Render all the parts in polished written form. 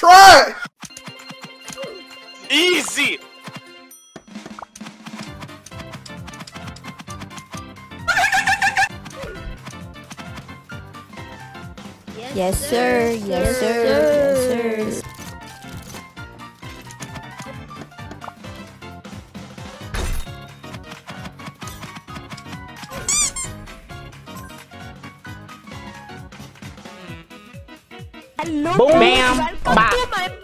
Try it! Easy! Yes, sir. Yes, sir. Yes, sir. Hello, Boom, bam, welcome bam. to my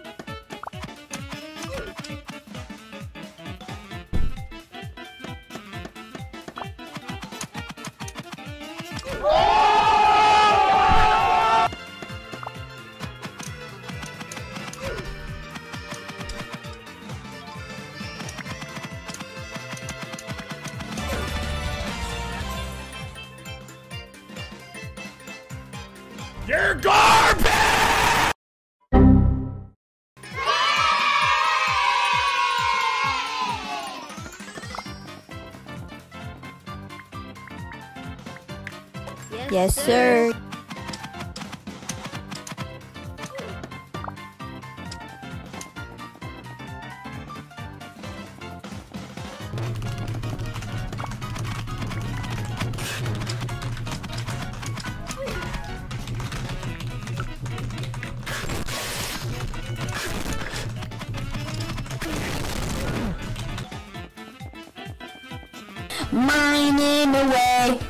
You're garbage! Yes, sir. Mining away.